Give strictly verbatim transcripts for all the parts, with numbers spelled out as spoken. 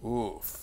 Uf.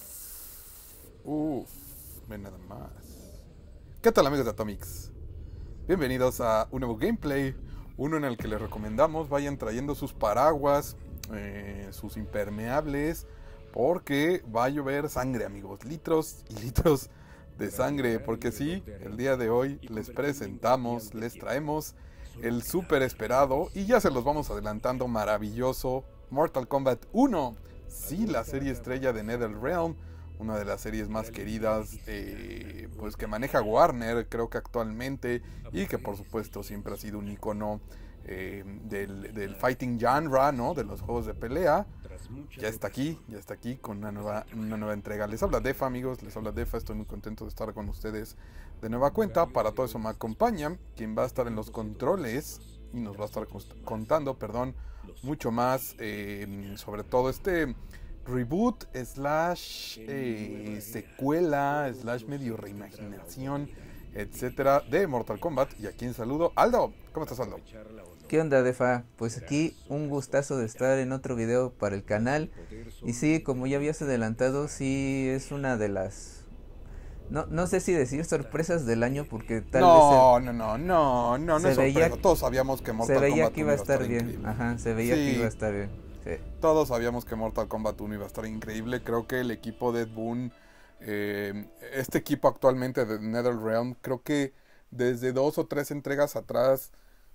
Uf. Ven nada más. ¿Qué tal, amigos de Atomics? Bienvenidos a un nuevo gameplay. Uno en el que les recomendamos vayan trayendo sus paraguas, eh, sus impermeables, porque va a llover sangre, amigos. Litros y litros de sangre. Porque sí, el día de hoy les presentamos, les traemos el súper esperado, y ya se los vamos adelantando, maravilloso Mortal Kombat uno. Sí, la serie estrella de NetherRealm, una de las series más queridas eh, pues que maneja Warner, creo que actualmente, y que por supuesto siempre ha sido un icono eh, del, del fighting genre, ¿no? De los juegos de pelea. Ya está aquí, ya está aquí con una nueva, una nueva entrega. Les habla Defa, amigos, les habla Defa. Estoy muy contento de estar con ustedes de nueva cuenta. Para todo eso me acompaña quien va a estar en los controles y nos va a estar contando, perdón, mucho más eh, sobre todo este reboot slash eh, secuela slash medio reimaginación, etcétera, de Mortal Kombat. Y aquí en saludo, Aldo. ¿Cómo estás, Aldo? ¿Qué onda, Defa? Pues aquí un gustazo de estar en otro video para el canal. Y sí, como ya habías adelantado, sí es una de las... No, no sé si decir sorpresas del año, porque tal no, vez... Se... No, no, no, no, no es veía, sorpresa. Todos sabíamos que Mortal se veía Kombat que iba a estar, estar bien. increíble. Ajá, se veía sí, que iba a estar bien. Sí. Todos sabíamos que Mortal Kombat uno iba a estar increíble. Creo que el equipo de Ed Boon, eh, este equipo actualmente de NetherRealm, creo que desde dos o tres entregas atrás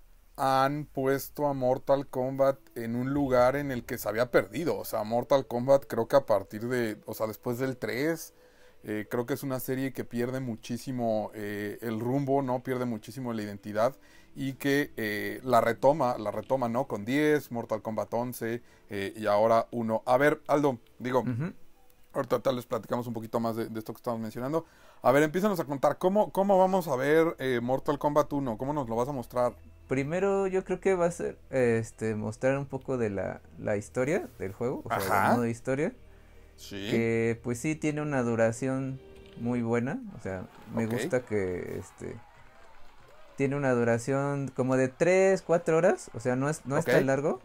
han puesto a Mortal Kombat en un lugar en el que se había perdido. O sea, Mortal Kombat creo que a partir de, o sea, después del tres, eh, creo que es una serie que pierde muchísimo eh, el rumbo, ¿no? Pierde muchísimo la identidad, y que eh, la retoma, la retoma, ¿no? Con diez, Mortal Kombat once eh, y ahora uno. A ver, Aldo, digo, uh-huh. ahorita tal vez platicamos un poquito más de, de esto que estamos mencionando. A ver, empiézanos a contar, ¿cómo, cómo vamos a ver eh, Mortal Kombat uno? ¿Cómo nos lo vas a mostrar? Primero yo creo que va a ser este mostrar un poco de la, la historia del juego, o sea, Ajá. el modo de historia. Sí. Que pues sí tiene una duración muy buena, o sea, me okay. gusta que este tiene una duración como de tres, cuatro horas, o sea, no es no okay. es tan largo,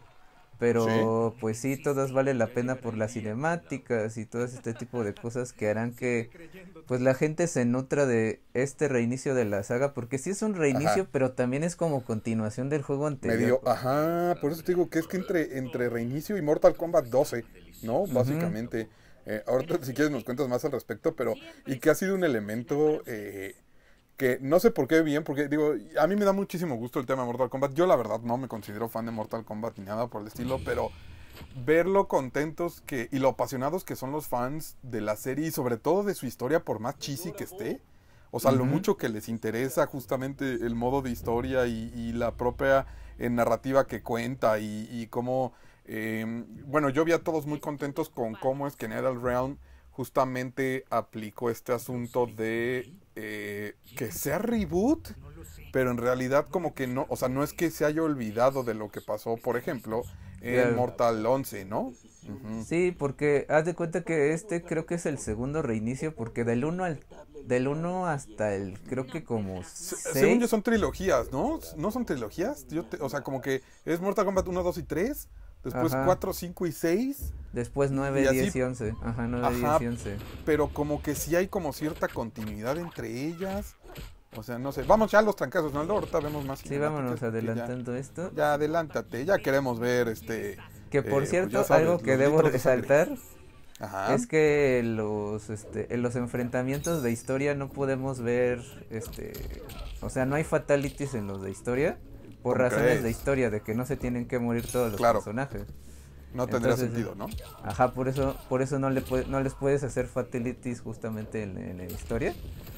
pero sí. pues sí, todas valen la pena por las cinemáticas y todo este tipo de cosas que harán que pues la gente se nutra de este reinicio de la saga, porque sí es un reinicio, ajá. pero también es como continuación del juego anterior. Medio, ajá, por eso te digo que es que entre, entre reinicio y Mortal Kombat doce, ¿no? Básicamente. Uh-huh. Eh, ahorita si quieres nos cuentas más al respecto, pero y que ha sido un elemento eh, que no sé por qué bien, porque digo, a mí me da muchísimo gusto el tema de Mortal Kombat. Yo la verdad no me considero fan de Mortal Kombat ni nada por el estilo, pero ver lo contentos que y lo apasionados que son los fans de la serie, y sobre todo de su historia, por más cheesy que esté, o sea, uh-huh. lo mucho que les interesa justamente el modo de historia y, y la propia eh, narrativa que cuenta, y, y cómo eh, bueno, yo vi a todos muy contentos con cómo es que NetherRealm justamente aplicó este asunto de eh, que sea reboot, pero en realidad como que no, o sea, no es que se haya olvidado de lo que pasó, por ejemplo, en claro. Mortal once, ¿no? Uh-huh. Sí, porque haz de cuenta que este creo que es el segundo reinicio, porque del uno al del uno hasta el creo que como seis. Según yo son trilogías, ¿no? ¿No son trilogías? Yo te, o sea, como que es Mortal Kombat uno, dos y tres. Después ajá. cuatro, cinco y seis. Después nueve, diez y once. Ajá, nueve, diez y once. Pero como que sí hay como cierta continuidad entre ellas. O sea, no sé. Vamos ya a los trancazos, ¿no? Ahorita vemos más. Sí, vámonos adelantando ya, esto. Ya adelántate. Ya queremos ver este... Que por eh, cierto, pues sabes, algo que debo resaltar de ajá. es que los este en los enfrentamientos de historia no podemos ver este... O sea, no hay fatalities en los de historia. Por razones crees? de historia, de que no se tienen que morir todos los claro. personajes. No tendría Entonces, sentido, ¿no? Ajá, por eso por eso no le puede, no les puedes hacer fatalities justamente en, en la historia.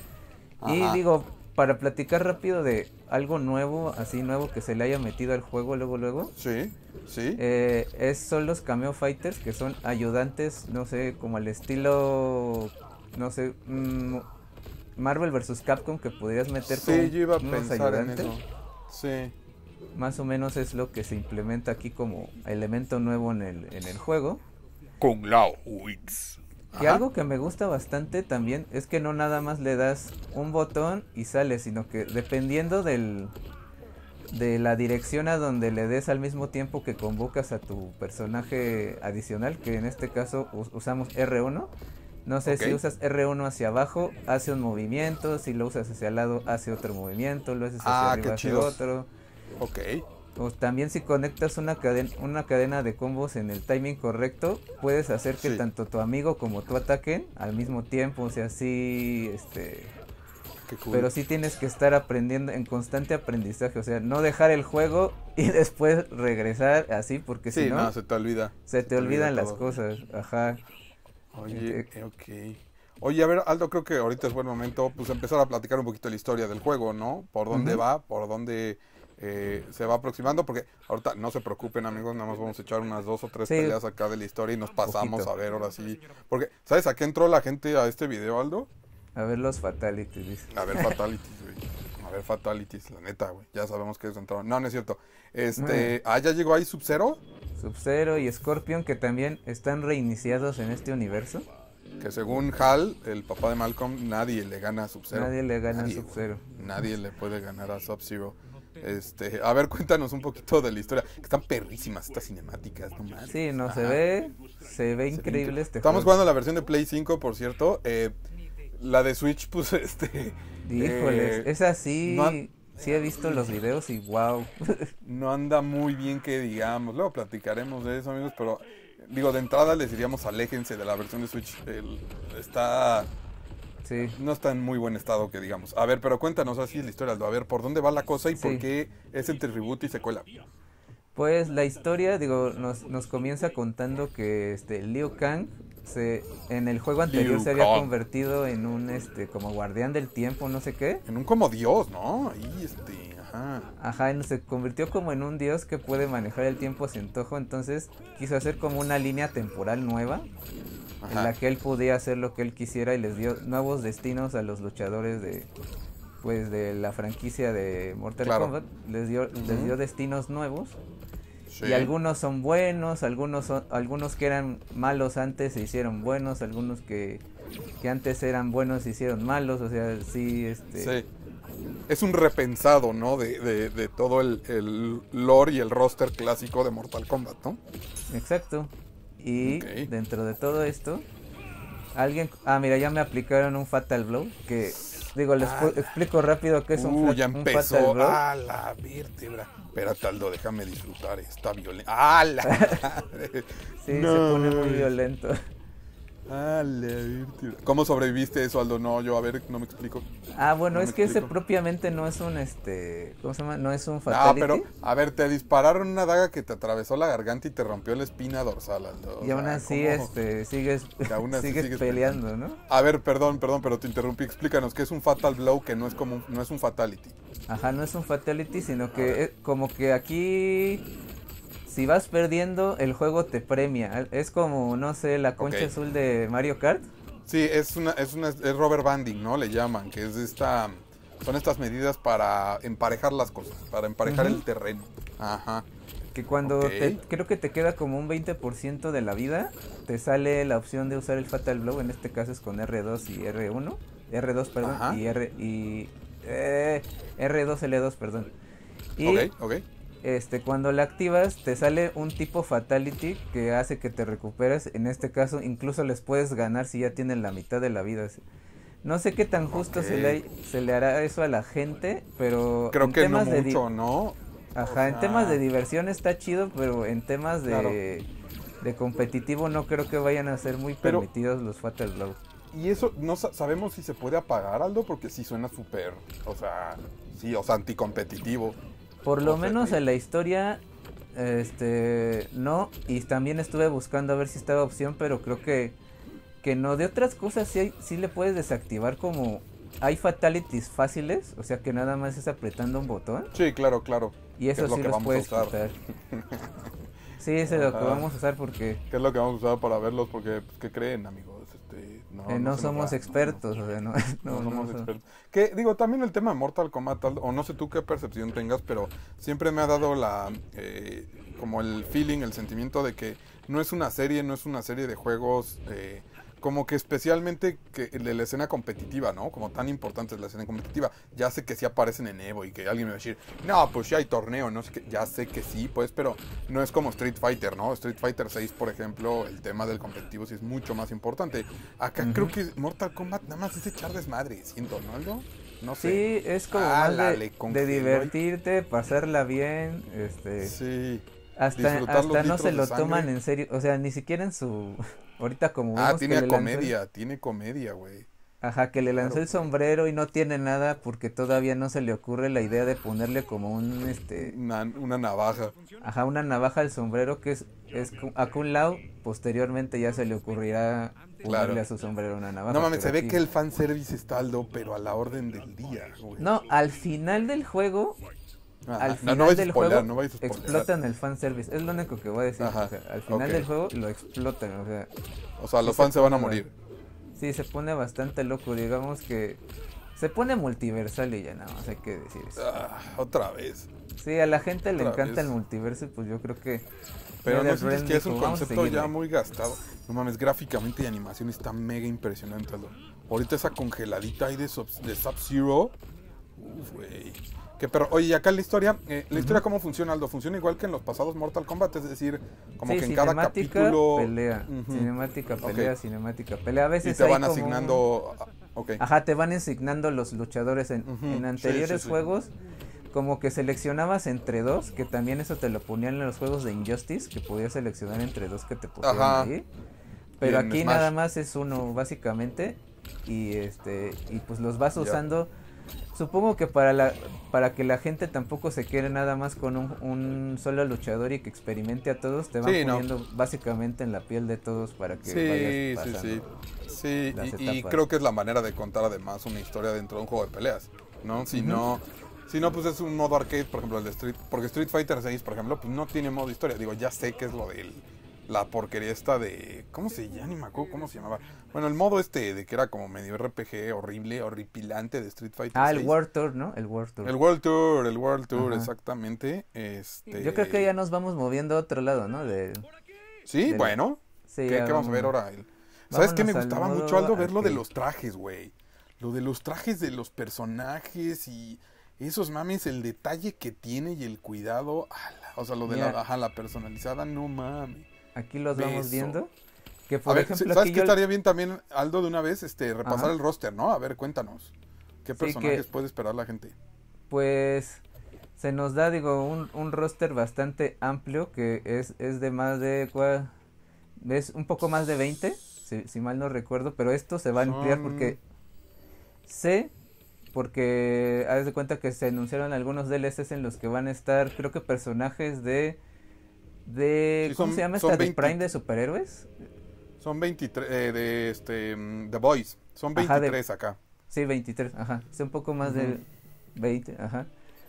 Ajá. Y digo, para platicar rápido de algo nuevo, así nuevo que se le haya metido al juego luego, luego. Sí, sí. Eh, es, son los Cameo Fighters, que son ayudantes, no sé, como al estilo, no sé, mmm, Marvel versus Capcom, que podrías meter sí, con yo iba a unos pensar ayudantes. En eso. Sí. Más o menos es lo que se implementa aquí como elemento nuevo en el, en el juego. Con Lao Wix. Y algo que me gusta bastante también es que no nada más le das un botón y sale, sino que dependiendo del de la dirección a donde le des al mismo tiempo que convocas a tu personaje adicional, que en este caso usamos erre uno. No sé, okay. Si usas erre uno hacia abajo, hace un movimiento, si lo usas hacia el lado, hace otro movimiento, lo haces hacia ah, arriba, hace otro. Ok. O también si conectas una cadena, una cadena de combos en el timing correcto, puedes hacer que sí. tanto tu amigo como tú ataquen al mismo tiempo, o sea, sí, este... Qué cool. Pero sí tienes que estar aprendiendo, en constante aprendizaje, o sea, no dejar el juego y después regresar así, porque sí, si no... no, se te olvida. Se, se te, te olvidan olvida las cosas, ajá. Oye, eh, ok. Oye, a ver, Aldo, creo que ahorita es buen momento, pues, empezar a platicar un poquito de la historia del juego, ¿no? Por dónde uh-huh. va, por dónde... Eh, se va aproximando, porque ahorita no se preocupen, amigos, nada más vamos a echar unas dos o tres sí. peleas acá de la historia y nos pasamos a ver ahora sí, porque ¿sabes a qué entró la gente a este video, Aldo? A ver los fatalities, dice. A ver fatalities, güey. A ver fatalities, la neta, güey. Ya sabemos que eso entró. No, no es cierto. Este, ah, ya llegó ahí Sub-Zero. Sub-Zero y Scorpion, que también están reiniciados en este universo. Que según Hal, el papá de Malcolm, nadie le gana a Sub-Zero. Nadie le gana nadie, a Sub-Zero. Nadie le puede ganar a Sub-Zero. Este, a ver, cuéntanos un poquito de la historia. Que están perrísimas estas cinemáticas, no mames. Sí, no, Ajá. se ve, se ve increíble se este Estamos juego. jugando la versión de Play cinco, por cierto. Eh, la de Switch, pues, este... Híjoles, eh, es así... No han... Sí he visto los videos y wow. No anda muy bien que digamos. Luego platicaremos de eso, amigos, pero... Digo, de entrada les diríamos aléjense de la versión de Switch. El, está... Sí. No está en muy buen estado, que digamos. A ver, pero cuéntanos así la historia, Aldo. A ver, ¿por dónde va la cosa y sí. por qué es entre reboot y secuela? Pues la historia, digo, nos, nos comienza contando que este Liu Kang se, en el juego anterior Liu se había Kang. convertido en un este como guardián del tiempo, no sé qué. En un como dios, ¿no? Ahí este, ajá. Ajá, se convirtió como en un dios que puede manejar el tiempo a su antojo, entonces quiso hacer como una línea temporal nueva. Ajá. En la que él podía hacer lo que él quisiera y les dio nuevos destinos a los luchadores de pues de la franquicia de Mortal claro. Kombat, les dio uh-huh. les dio destinos nuevos. Sí. Y algunos son buenos, algunos son algunos que eran malos antes se hicieron buenos, algunos que, que antes eran buenos se hicieron malos, o sea, sí este sí. Es un repensado, ¿no? De, de, de todo el, el lore y el roster clásico de Mortal Kombat, ¿no? Exacto. Y okay. dentro de todo esto, alguien... Ah, mira, ya me aplicaron un Fatal Blow, que... Digo, les ah, explico rápido qué es un, uh, ya un empezó. Fatal Blow. ¡Ah, la vértebra! Espérate, Aldo, déjame disfrutar, está violento. ¡Ah, la madre! Sí, no. Se pone muy violento. ¡Ah, la vértebra! ¿Cómo sobreviviste eso, Aldo? No, yo, a ver, no me explico. Ah, bueno, no es que explico. Ese propiamente no es un, este... ¿Cómo se llama? No es un fatality. Ah, pero, a ver, te dispararon una daga que te atravesó la garganta y te rompió la espina dorsal, Aldo. Y aún así, ¿cómo? este, sigues, aún así sigues, sigues peleando, ¿no? A ver, perdón, perdón, pero te interrumpí. Explícanos, ¿qué es un Fatal Blow que no es como, no es un fatality? Ajá, no es un fatality, sino que es como que aquí... Si vas perdiendo, el juego te premia. Es como, no sé, la concha okay. azul de Mario Kart. Sí, es una, es una, es rubber banding, ¿no? Le llaman, que es esta, son estas medidas para emparejar las cosas, para emparejar uh-huh. el terreno. Ajá. Que cuando okay. te, creo que te queda como un veinte por ciento de la vida, te sale la opción de usar el Fatal Blow, en este caso es con erre dos y erre uno, erre dos, perdón, Ajá. y R, y eh, erre dos ele dos, perdón. Y ok, ok. Este, cuando la activas te sale un tipo fatality que hace que te recuperes. En este caso incluso les puedes ganar si ya tienen la mitad de la vida. No sé qué tan justo okay. se, le, se le hará eso a la gente, pero creo en que temas no de mucho, ¿no? Ajá, o sea... en temas de diversión está chido, pero en temas de, claro. de competitivo no creo que vayan a ser muy pero... permitidos los Fatal Blow. Y eso, no sabemos si se puede apagar, Aldo, porque sí suena súper, o sea, sí, o sea, anticompetitivo. Por lo o sea, menos en la historia, este, no, y también estuve buscando a ver si estaba opción, pero creo que, que no. De otras cosas sí, hay, sí le puedes desactivar, como hay fatalities fáciles, o sea que nada más es apretando un botón. Sí, claro, claro. Y eso sí los puedes quitar. Sí, eso es lo que vamos a usar porque... ¿Qué es lo que vamos a usar para verlos? Porque, pues, ¿qué creen, amigos? Este, no, eh, no, no somos expertos, no, o sea, no, no, no somos no, expertos. Que, digo, también el tema de Mortal Kombat, o no sé tú qué percepción tengas, pero siempre me ha dado la... Eh, como el feeling, el sentimiento de que no es una serie, no es una serie de juegos... Eh, como que especialmente que de la escena competitiva, ¿no? Como tan importante es la escena competitiva. Ya sé que sí aparecen en Evo y que alguien me va a decir, no, pues ya hay torneo, no sé qué. Ya sé que sí, pues, pero no es como Street Fighter, ¿no? Street Fighter seis, por ejemplo, el tema del competitivo sí es mucho más importante. Acá uh-huh. creo que Mortal Kombat nada más es echar desmadre, siento, ¿no, Aldo? No sé. Sí, es como ah, más de, de divertirte, pasarla bien, este... Sí. Hasta, hasta no se lo toman en serio, o sea, ni siquiera en su... Ahorita como vemos Ah, tiene que le comedia, lanzó... tiene comedia, güey. Ajá, que le lanzó claro, el sombrero y no tiene nada porque todavía no se le ocurre la idea de ponerle como un, este... Una, una navaja. Ajá, una navaja al sombrero que es, es a Kung Lao, posteriormente ya se le ocurrirá ponerle claro. a su sombrero una navaja. No mames, se ve aquí... que el fanservice está, Aldo, pero a la orden del día, güey. No, al final del juego... Ajá. Al final no, no del spoiler, juego no explotan el fanservice, es lo único que voy a decir. O sea, al final okay. del juego lo explotan, o sea, o sea, los sí fans se, se van a morir. Sí, se pone bastante loco, digamos que se pone multiversal y ya nada más hay que decir eso. Ah, otra vez. Sí, a la gente le encanta vez. el multiverso, pues yo creo que... Pero no sientes que es un concepto ya muy gastado. No mames, gráficamente y animación está mega impresionante. Ahorita esa congeladita ahí de, de Sub-Zero. Uf, güey. Que pero, oye, acá la historia, eh, la uh-huh. historia cómo funciona, Aldo, funciona igual que en los pasados Mortal Kombat, es decir, como sí, que en cada capítulo... pelea, uh-huh. cinemática, pelea, okay. cinemática, pelea, a veces y te van hay asignando... Como... Okay. Ajá, te van asignando los luchadores en, uh-huh. en anteriores sí, sí, juegos, sí. como que seleccionabas entre dos, que también eso te lo ponían en los juegos de Injustice, que podías seleccionar entre dos que te pusieran Ajá. ahí, pero aquí Smash. Nada más es uno, básicamente, y este y pues los vas usando... Yeah. Supongo que para la para que la gente tampoco se quede nada más con un, un solo luchador y que experimente a todos, te van sí, poniendo no. básicamente en la piel de todos para que sí, vayas pasando. Sí, sí, sí. Y, y creo que es la manera de contar además una historia dentro de un juego de peleas, ¿no? Si uh-huh. no, si no, pues es un modo arcade, por ejemplo, el de Street, porque Street Fighter seis, por ejemplo, pues no tiene modo historia. Digo, ya sé que es lo del la porquería esta de... ¿Cómo se llama? Ni me acuerdo cómo se llamaba. Bueno, el modo este de que era como medio R P G horrible, horripilante de Street Fighter Ah, seis. el World Tour, ¿no? El World Tour. El World Tour, el World Tour, Ajá. exactamente. Este... Yo creo que ya nos vamos moviendo a otro lado, ¿no? De, sí, de bueno. La... Sí, ¿Qué, ¿Qué vamos a ver ahora? El... ¿Sabes qué? Me gustaba mucho, Aldo, ver lo de los trajes, güey. Lo de los trajes de los personajes y... Esos mames, el detalle que tiene y el cuidado. Ala, o sea, lo de la, ajá, la personalizada, no mames. Aquí los Beso. vamos viendo. Que por a ver, ejemplo, ¿sabes qué yo... estaría bien también, Aldo, de una vez? este Repasar Ajá. el roster, ¿no? A ver, cuéntanos. ¿Qué sí, personajes que, puede esperar la gente? Pues se nos da, digo, un, un roster bastante amplio que es, es de más de... ¿cuál? Es un poco más de veinte, si, si mal no recuerdo, pero esto se va a ampliar Son... porque sé... Porque haz de cuenta que se anunciaron algunos D L Cs en los que van a estar, creo que personajes de... de sí, ¿Cómo son, se llama esta? veinte, ¿De Prime de superhéroes? Son veintitrés, eh, de este, um, The Boys, son veintitrés ajá, de, acá. Sí, veintitrés, ajá, es un poco más uh-huh. de veinte, ajá.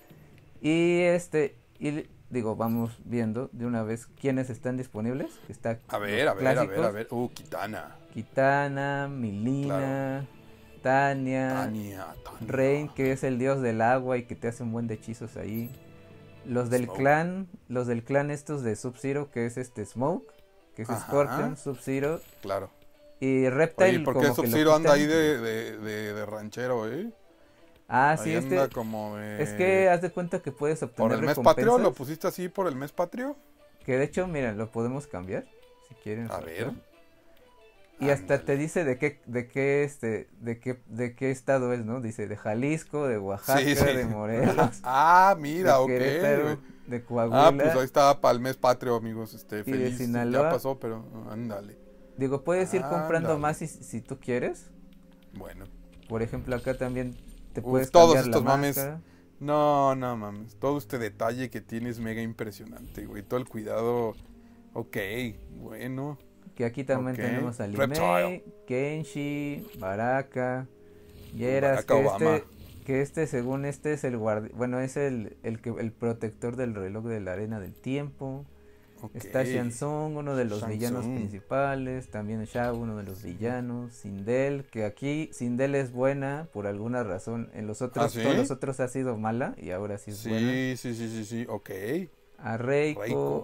Y este, y digo, vamos viendo de una vez quiénes están disponibles. Está a ver, a ver, clásicos. a ver, a ver, uh, Kitana. Kitana, Milina... Claro. Tania, Tania, Tania, Rain, que es el dios del agua y que te hace un buen de hechizos ahí. Los del Smoke. clan, los del clan estos de Sub-Zero, que es este Smoke, que es Ajá. Scorpion, Sub-Zero. Claro. Y Reptile. Oye, ¿por qué Sub-Zero anda ahí de, de, de, de ranchero, eh? Ah, ahí sí, este. Como, eh... Es que haz de cuenta que puedes obtener ¿Por el mes patrio? ¿Lo pusiste así por el mes patrio? Que de hecho, mira, lo podemos cambiar, si quieren. A ver. Y hasta Ándale. te dice de qué, de qué, este, de qué, de qué estado es, ¿no? Dice de Jalisco, de Oaxaca, sí, sí. de Morelos. Ah, mira, de ok. Querétaro, de Coahuila. Ah, pues ahí está para el mes patrio, amigos. Este, y feliz. De Sinaloa. Ya pasó, pero ándale. Digo, puedes ir comprando Ándale. más si, si tú quieres. Bueno. Por ejemplo, acá también te puedes Uf, todos cambiar estos la mames. máscara. No, no mames. Todo este detalle que tiene es mega impresionante, güey. Todo el cuidado. Ok, bueno. Que aquí también okay. tenemos a Limei, Kenshi, Baraka, Yeras, que este, que este según este es el guardi bueno es el, el que el protector del reloj de la arena del tiempo. Okay. Está Shansung, uno de los Shansung. villanos principales, también Shao, uno de los villanos, Sindel, que aquí Sindel es buena por alguna razón, en los otros, ¿Ah, sí? todos los otros ha sido mala y ahora sí es sí, buena. Sí, sí, sí, sí, sí, ok. A Reiko, Reiko.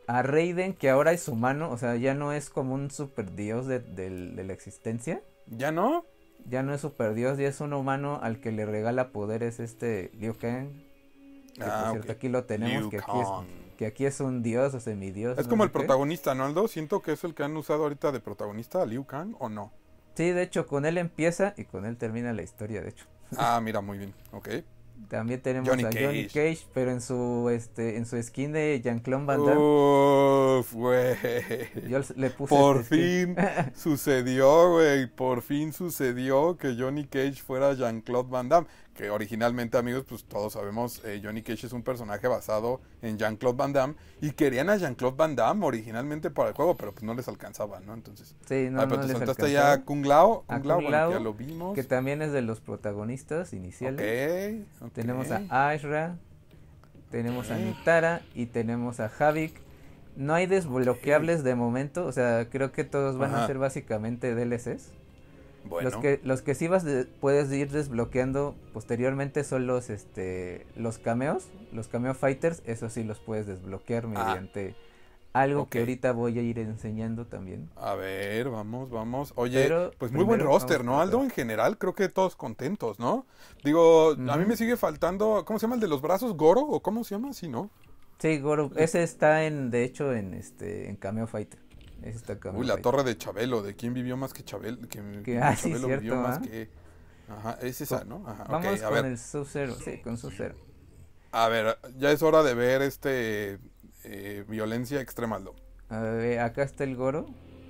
a Raiden, que ahora es humano, o sea, ya no es como un super dios de, de, de la existencia. ¿Ya no? Ya no es super dios, ya es un humano al que le regala poderes este Liu Kang. Que Ah, por cierto, ok. aquí lo tenemos, Liu que aquí, es, Kang. que aquí es un dios o semidios. Es no como sé el qué. protagonista, ¿no, Aldo? Siento que es el que han usado ahorita de protagonista, Liu Kang, ¿o no? Sí, de hecho, con él empieza y con él termina la historia, de hecho. Ah, mira, muy bien, ok. También tenemos Johnny a Johnny Cage. Cage, pero en su este en su skin de Jean-Claude Van Damme. Uf, güey. Yo le puse Por este skin. fin sucedió, güey. Por fin sucedió que Johnny Cage fuera Jean-Claude Van Damme. Que originalmente, amigos, pues todos sabemos, eh, Johnny Cage es un personaje basado en Jean-Claude Van Damme. Y querían a Jean-Claude Van Damme originalmente para el juego, pero pues no les alcanzaba, ¿no? Entonces. Sí, no, ah, pero no te les saltaste alcanzaba. ya a Kung Lao. A Kung Lao, Kung bueno, Lao, que ya lo vimos. que también es de los protagonistas iniciales. Ok, ok. Tenemos a Ashra, tenemos a Ok. Nitara y tenemos a Havik. No hay desbloqueables de momento, o sea, creo que todos van Ajá. a ser básicamente D L Cs. Bueno. Los que los que sí vas de- puedes ir desbloqueando posteriormente son los este los cameos, los cameo fighters, eso sí los puedes desbloquear Ah. mediante algo Ok. que ahorita voy a ir enseñando también. A ver, vamos, vamos. Oye, Pero pues muy buen primero roster, vamos ¿no, por Aldo? acá. En general, creo que todos contentos, ¿no? Digo, a mí Ujú. me sigue faltando, ¿cómo se llama el de los brazos? ¿Goro? ¿O cómo se llama? Sí, ¿no? Sí, Goro, ese está en de hecho en este en cameo fighter. Ese está en cameo Uy, la fighter. torre de Chabelo, ¿de quién vivió más que Chabelo? Que, Que- ah, sí, Chabelo cierto, vivió más ¿ah? que... Ajá, es esa, ¿no? Ajá, ok, Vamos a con ver. el Sub-Zero, sí, con Sub-Zero. A ver, ya es hora de ver este... eh, violencia extrema, Aldo. A ver, acá está el Goro.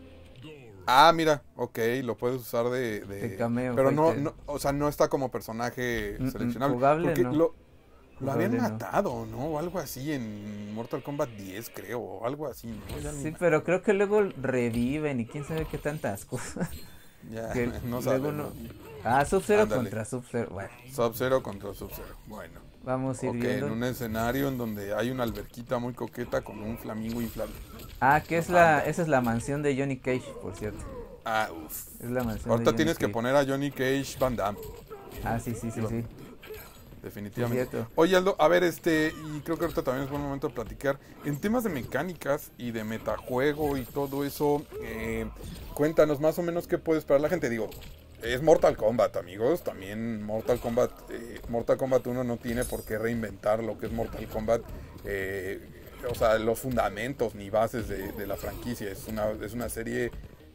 Ah, mira, ok, lo puedes usar de... de- De cameo pero no, fighter. no, o sea, no está como personaje Mm, mm, seleccionable. jugable, porque no. lo, lo habían Jugable, no. matado, ¿no? O algo así en Mortal Kombat diez, creo, o algo así, ¿no? Ya, ni Sí, me- pero creo que luego reviven y quién sabe qué tantas cosas. ya que no luego sabemos. no- Ah, Sub-Zero Ándale. contra Sub-Zero. Bueno, Sub-Zero contra Sub-Zero. Bueno, vamos a ir ok, viendo. en un escenario en donde hay una alberquita muy coqueta con un flamingo inflable. Ah, que es la, esa es la mansión de Johnny Cage, por cierto. Ah, uff. Es la mansión de Ahorita Johnny tienes que Cage. poner a Johnny Cage Van Damme. Ah, sí, sí, sí, sí. Definitivamente. Cierto. Oye, Aldo, a ver, este, y creo que ahorita también es buen momento de platicar. En temas de mecánicas y de metajuego y todo eso, eh, cuéntanos más o menos qué puede esperar la gente. Digo, es Mortal Kombat, amigos. También Mortal Kombat, eh, Mortal Kombat uno no tiene por qué reinventar lo que es Mortal Kombat. eh, o sea, los fundamentos ni bases de, de la franquicia. Es una, es una serie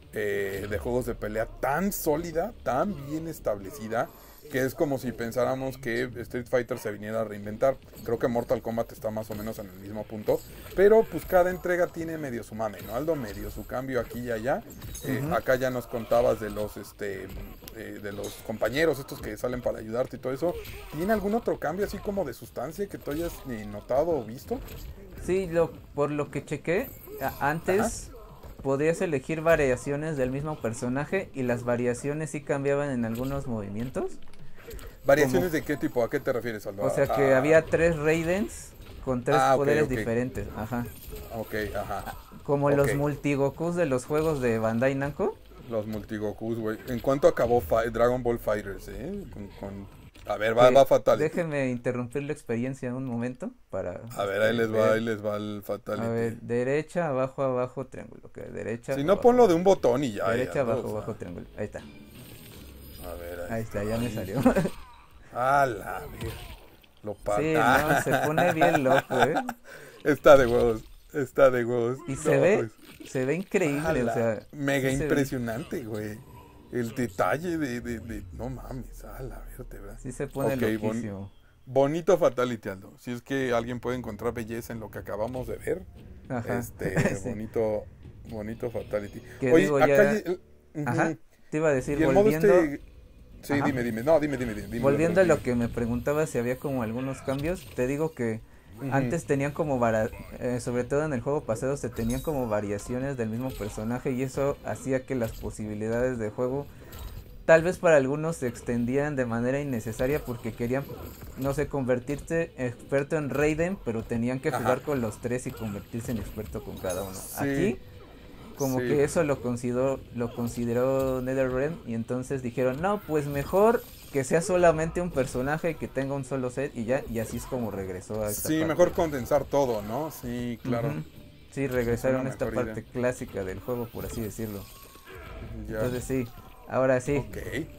eh, de juegos de pelea tan sólida, tan bien establecida, que es como si pensáramos que Street Fighter se viniera a reinventar. Creo que Mortal Kombat está más o menos en el mismo punto, pero pues cada entrega tiene medio su mame, ¿no, Aldo? Medio su cambio aquí y allá. Eh, Ujú. acá ya nos contabas de los este eh, de los compañeros estos que salen para ayudarte y todo eso. ¿Tiene algún otro cambio así como de sustancia que tú hayas eh, notado o visto? Sí, lo, por lo que chequé, a- antes podías elegir variaciones del mismo personaje y las variaciones sí cambiaban en algunos movimientos. ¿Variaciones Como- de qué tipo? ¿A qué te refieres, Aldo? O sea que Ah, había tres Raidens con tres Ah, ok, poderes ok. diferentes. Ajá. Ok, ajá. Como Ok. los multigokus de los juegos de Bandai Namco. Los multigokus, güey. ¿En cuánto acabó Fi- Dragon Ball Fighters, eh? Con, con- A ver, va, que- va Fatality. Déjenme interrumpir la experiencia un momento para... A ver, ahí este, les va, ver. ahí les va el Fatality. A ver, derecha, abajo, abajo, triángulo. Ok, derecha. Si no, abajo, ponlo de un botón y ya. Derecha, ya, abajo, todos, abajo, ah. triángulo. Ahí está. A ver, ahí, Ahí está, ya me salió. A la ver. Lo pa- Sí, Ah, no, se pone bien loco, ¿eh? Está de huevos. Está de huevos. Y se No, ve, pues, se ve increíble, a o la sea. Mega sí se ve- impresionante, güey. El detalle de, de, de- No mames, a la vértebra. Sí se pone Ok, bon- loquísimo. Bonito Fatality, Aldo. Si es que alguien puede encontrar belleza en lo que acabamos de ver. Ajá. Este, Sí. bonito, bonito Fatality. Que Oye, digo, acá ya- hay- ujú. Ajá. Te iba a decir, Y el modo volviendo, este... Sí, Ajá. dime, dime. No, dime, dime, dime. dime, volviendo a dime. lo que me preguntaba si había como algunos cambios, te digo que Ujú. antes tenían como, vara- eh, sobre todo en el juego pasado, se tenían como variaciones del mismo personaje y eso hacía que las posibilidades de juego tal vez para algunos se extendían de manera innecesaria porque querían, no sé, convertirse experto en Raiden, pero tenían que Ajá. jugar con los tres y convertirse en experto con cada uno. Sí. Aquí, como Sí. que eso lo consideró, lo consideró NetherRealm y entonces dijeron, no, pues mejor que sea solamente un personaje y que tenga un solo set y ya, y así es como regresó a esta Sí, parte. mejor condensar todo, ¿no? Sí, claro. Ujú. Sí, regresaron a esta parte idea. clásica del juego, por así decirlo. Ya. Entonces sí, ahora sí. Ok.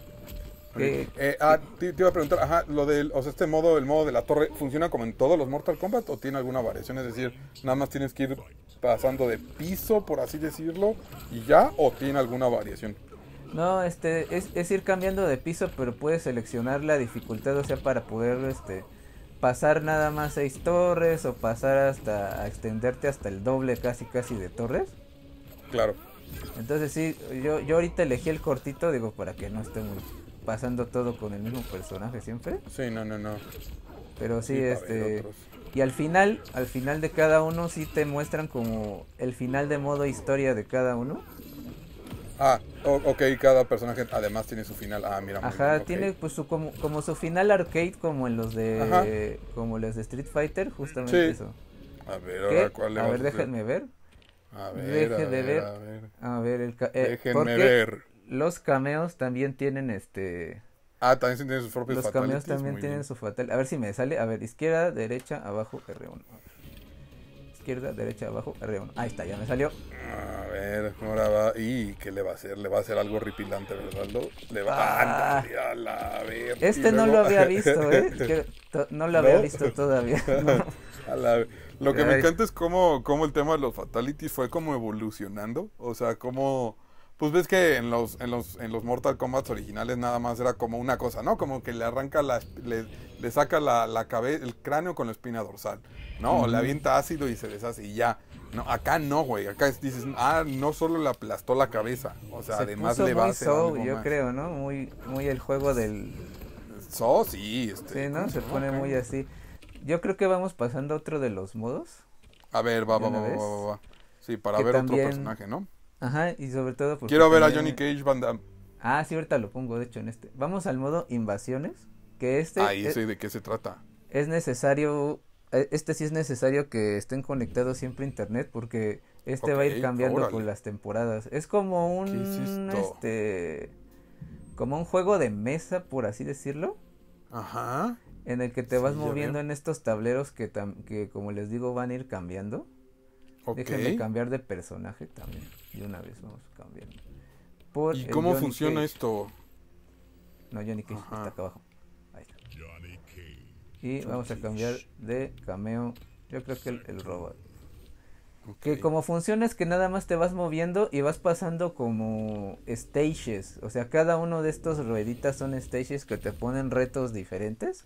¿Qué? Eh, ah, te, te iba a preguntar, ajá, lo del, o sea, este modo, el modo de la torre, ¿funciona como en todos los Mortal Kombat o tiene alguna variación? Es decir, nada más tienes que ir pasando de piso, por así decirlo, y ya, o tiene alguna variación. No, este, es, es ir cambiando de piso, pero puedes seleccionar la dificultad, o sea, para poder, este, pasar nada más seis torres o pasar hasta, a extenderte hasta el doble casi casi de torres. Claro. Entonces sí, yo, yo ahorita elegí el cortito, digo, para que no estemos pasando todo con el mismo personaje siempre. Sí, no, no, no. Pero sí, sí este, y al final, al final de cada uno sí te muestran como el final de modo historia de cada uno. Ah, ok, cada personaje además tiene su final. Ah, mira. Ajá, bien, okay. Tiene pues su como, como su final arcade como en los de Ajá. como los de Street Fighter, justamente sí. Eso. A ver, ahora cuál le A ver, déjenme ver. A ver, Deje a de ver, ver. A ver, a ver el eh, déjenme ver. Los cameos también tienen este Ah, también tienen sus propios Los fatalities. cameos también tienen bien. Su fatal. A ver si me sale. A ver, izquierda, derecha, abajo, R uno. Izquierda, derecha, abajo, R uno. Ahí está, ya me salió. A ver, ahora va. ¿Y qué le va a hacer? Le va a hacer algo horripilante, ¿verdad? Le va ah, ándale, a la ver. Este no luego... lo había visto, ¿eh? Es que to... no lo había ¿No? visto todavía. No. A la... Lo que Ay. me encanta es cómo, cómo el tema de los fatalities fue como evolucionando. O sea, cómo... Pues ves que en los, en los, en los Mortal Kombat originales nada más era como una cosa, ¿no? Como que le arranca la, le, le saca la, la cabeza, el cráneo con la espina dorsal, ¿no? Uh-huh. O le avienta ácido y se deshace y ya. No, acá no, güey. Acá dices, ah, no solo le aplastó la cabeza, o sea, se además le va a hacer algo algo yo más. creo, ¿no? Muy, muy el juego del. So, sí, este. Sí, ¿no? Se pone okay. muy así. Yo creo que vamos pasando a otro de los modos. A ver, va, va, va, va, va, va. Sí, para ver también... otro personaje, ¿no? Ajá, y sobre todo porque quiero ver también... a Johnny Cage Van Damme. Ah, sí, ahorita lo pongo, de hecho, en este. Vamos al modo invasiones, que este... Ah, ¿y ese de qué se trata? Es necesario, este sí es necesario que estén conectados siempre a internet, porque este okay, va a ir cambiando órale. Con las temporadas. Es como un, este... como un juego de mesa, por así decirlo. Ajá. En el que te sí, vas moviendo veo. En estos tableros que, tam, que, como les digo, van a ir cambiando. Okay. Déjenme cambiar de personaje también. De una vez vamos cambiando. Por ¿Y cómo Johnny funciona Cage. Esto? No, Johnny Cage Ajá. Está acá abajo. Ahí está. Y Johnny vamos a cambiar de cameo. Yo creo que el, el robot. Okay. Que como funciona es que nada más te vas moviendo y vas pasando como stages. O sea, cada uno de estos rueditas son stages que te ponen retos diferentes.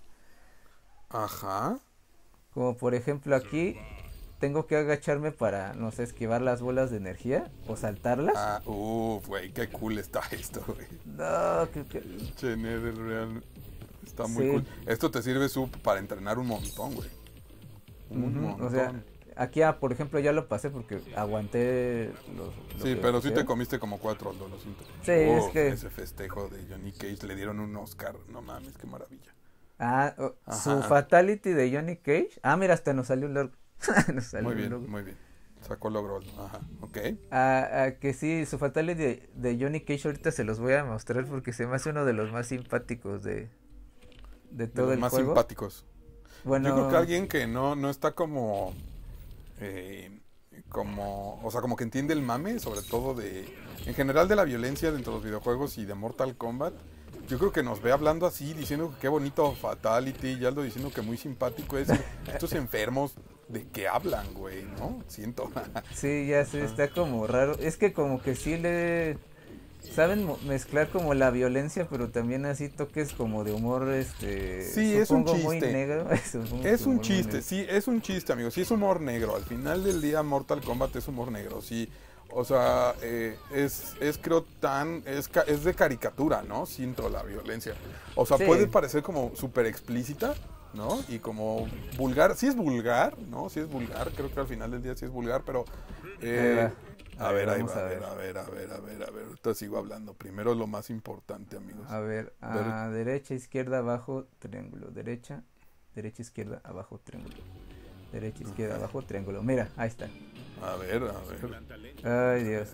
Ajá. Como por ejemplo aquí tengo que agacharme para, no sé, esquivar las bolas de energía o saltarlas. Ah, uff, güey, qué cool está esto, güey. No, que... que... Che, Netherrealm está muy sí. cool. Esto te sirve sub para entrenar un montón, güey. Un uh-huh. montón. O sea, aquí, ah, por ejemplo, ya lo pasé porque aguanté los... Lo sí, pero sí te comiste como cuatro, Aldo, lo siento. Sí, oh, es que... Ese festejo de Johnny Cage, le dieron un Oscar, no mames, qué maravilla. Ah, oh, su fatality de Johnny Cage. Ah, mira, hasta nos salió un logro. nos salió muy bien, un logro. muy bien. Sacó logro. Ajá, ok. Ah, ah, que sí, su fatality de, de Johnny Cage ahorita se los voy a mostrar porque se me hace uno de los más simpáticos de, de todo de los el más juego. Más simpáticos. Bueno, yo creo que alguien que no, no está como... Eh, como, o sea, como que entiende el mame, sobre todo de, en general de la violencia dentro de los videojuegos y de Mortal Kombat. Yo creo que nos ve hablando así, diciendo que qué bonito fatality, y Aldo diciendo que muy simpático es. Estos enfermos, ¿de qué hablan, güey? ¿No? Siento. Sí, ya sé, está como raro. Es que como que sí le... saben mezclar como la violencia, pero también así toques como de humor, este... Sí, es un chiste. Muy negro. Es un chiste, sí, es un chiste, amigo. Sí, es humor negro. Al final del día, Mortal Kombat es humor negro, sí. O sea, eh, es, es creo tan, es, es de caricatura, ¿no? Siento la violencia. O sea, sí. Puede parecer como súper explícita, ¿no? Y como vulgar, sí es vulgar, ¿no? Sí es vulgar, creo que al final del día sí es vulgar, pero... Eh, a, a ver, ahí va, a ver, a ver, a ver, a ver, a ver, ahorita sigo hablando. Primero lo más importante, amigos. A ver, a ver. Derecha, izquierda, abajo, triángulo. Derecha, derecha, izquierda, abajo, triángulo. Derecha, izquierda, uh-huh. abajo, triángulo. Mira, ahí está. A ver, a ver. Ay, Dios.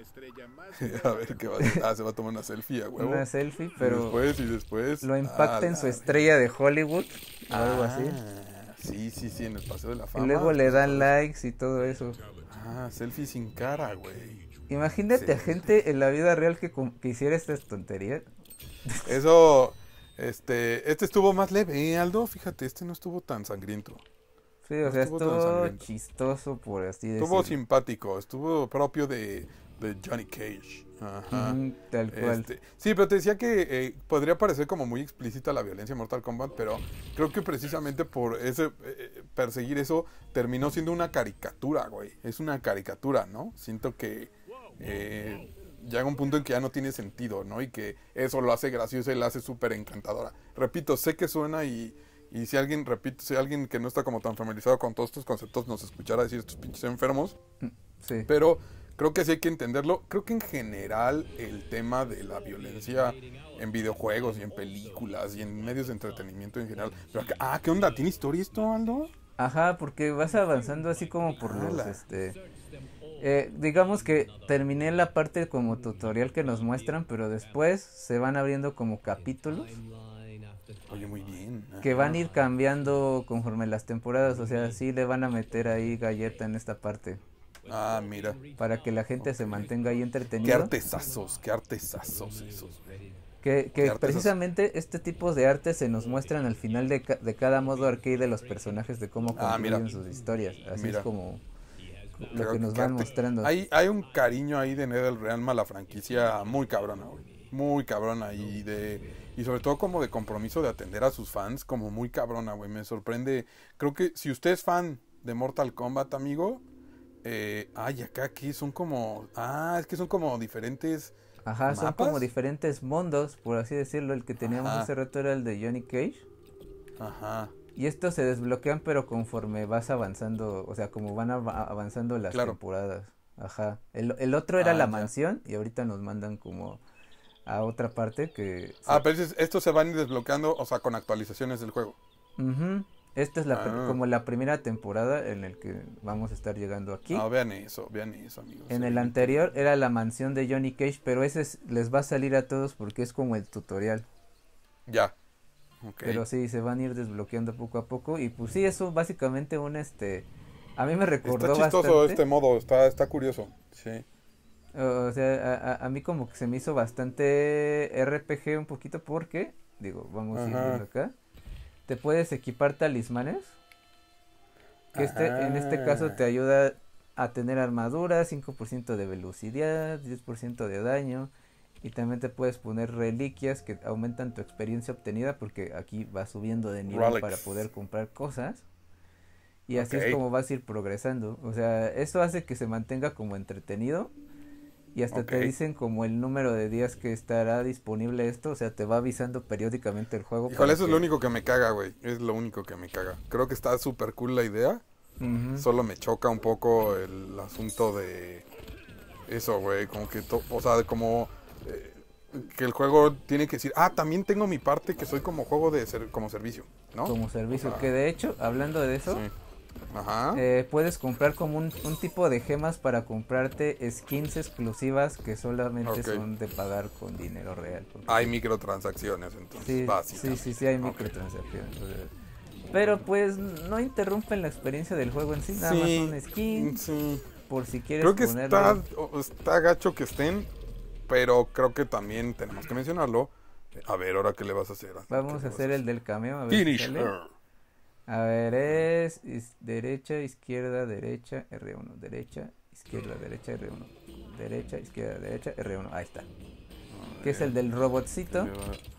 A ver qué va a hacer. Ah, se va a tomar una selfie, a huevo. Una selfie, pero... Y después, y después... Lo impacta ah, en su estrella de Hollywood, o ah, algo así. Sí, sí, sí, en el Paseo de la Fama. Y luego le dan likes y todo eso. Ah, selfie sin cara, güey. Imagínate sí. a gente en la vida real que, que hiciera estas tonterías. Eso, este, este estuvo más leve, ¿eh, Aldo? Fíjate, este no estuvo tan sangriento. Sí, o no sea, estuvo, estuvo chistoso, por así decirlo. Estuvo simpático, estuvo propio de, de Johnny Cage. Ajá. Mm, tal cual. Este, sí, pero te decía que eh, podría parecer como muy explícita la violencia en Mortal Kombat, pero creo que precisamente por ese eh, perseguir eso terminó siendo una caricatura, güey. Es una caricatura, ¿no? Siento que eh, llega un punto en que ya no tiene sentido, ¿no? Y que eso lo hace gracioso y la hace súper encantadora. Repito, sé que suena y, y si alguien, repito, si alguien que no está como tan familiarizado con todos estos conceptos nos escuchara decir estos pinches enfermos, sí. Pero creo que sí hay que entenderlo. Creo que en general el tema de la violencia en videojuegos y en películas y en medios de entretenimiento en general. Pero, ah, ¿qué onda? ¿Tiene historia esto, Aldo? Ajá, porque vas avanzando así como por Ala. los, este... Eh, digamos que terminé la parte como tutorial que nos muestran, pero después se van abriendo como capítulos. Oye, muy bien. Ajá. Que van a ir cambiando conforme las temporadas, o sea, sí le van a meter ahí galleta en esta parte. Ah, mira. Para que la gente okay. se mantenga ahí entretenida. Qué artesazos, qué artesazos esos. Que, que precisamente este tipo de arte se nos muestran al final de, ca de cada modo arcade de los personajes, de cómo concluyen ah, sus historias. Así mira. es como lo Creo que nos que van arte... mostrando. Hay, hay un cariño ahí de NetherRealm a la franquicia muy cabrona, güey. Muy cabrona y de y sobre todo como de compromiso de atender a sus fans, como muy cabrona, güey. Me sorprende. Creo que si usted es fan de Mortal Kombat, amigo, eh, ay, acá aquí son como, ah, es que son como diferentes. Ajá, ¿mapas? Son como diferentes mundos, por así decirlo. El que teníamos Ajá. hace rato era el de Johnny Cage. Ajá. Y estos se desbloquean, pero conforme vas avanzando, o sea, como van av avanzando las claro. temporadas. Ajá. El, el otro era ah, la ya. mansión y ahorita nos mandan como a otra parte que... Ah, pero estos se van desbloqueando, o sea, con actualizaciones del juego. Uh-huh. Esta es la ah. como la primera temporada en el que vamos a estar llegando aquí. Ah, vean eso, vean eso, amigos. En el anterior era la mansión de Johnny Cage, pero ese es, les va a salir a todos porque es como el tutorial. Ya. Okay. Pero sí, se van a ir desbloqueando poco a poco. Y pues sí, eso básicamente un este... A mí me recordó Está chistoso bastante. este modo, está, está curioso. Sí. O sea, a, a, a mí como que se me hizo bastante R P G un poquito porque, digo, vamos a ir viendo acá. Te puedes equipar talismanes. Que este, en este caso te ayuda a tener armadura, cinco por ciento de velocidad, diez por ciento de daño. Y también te puedes poner reliquias que aumentan tu experiencia obtenida porque aquí vas subiendo de nivel Relics. Para poder comprar cosas. Y así okay. es como vas a ir progresando. O sea, eso hace que se mantenga como entretenido. Y hasta okay. te dicen como el número de días que estará disponible esto. O sea, te va avisando periódicamente el juego. Híjole, eso que... es lo único que me caga, güey. Es lo único que me caga. Creo que está súper cool la idea. Uh-huh. Solo me choca un poco el asunto de eso, güey. Como que, to... o sea, como... Eh, que el juego tiene que decir, ah, también tengo mi parte que soy como juego de ser, como servicio, ¿no? Como servicio, o sea, que de hecho, hablando de eso, sí. Ajá. Eh, puedes comprar como un, un tipo de gemas para comprarte skins exclusivas que solamente okay. son de pagar con dinero real. Hay microtransacciones, entonces, sí, básicamente. Sí, sí, sí, hay okay. microtransacciones. Pero pues no interrumpen la experiencia del juego en sí, nada sí, más son skins, sí. por si quieres Creo que ponerlo. está, está gacho que estén, pero creo que también tenemos que mencionarlo. A ver, ¿ahora qué le vas a hacer? Vamos a hacer a el del cameo, a ver Finish si sale. her. A ver, es, es derecha, izquierda, derecha, R uno, derecha, izquierda, derecha, R uno, derecha, izquierda, derecha, R uno, ahí está. Que es el del robotcito.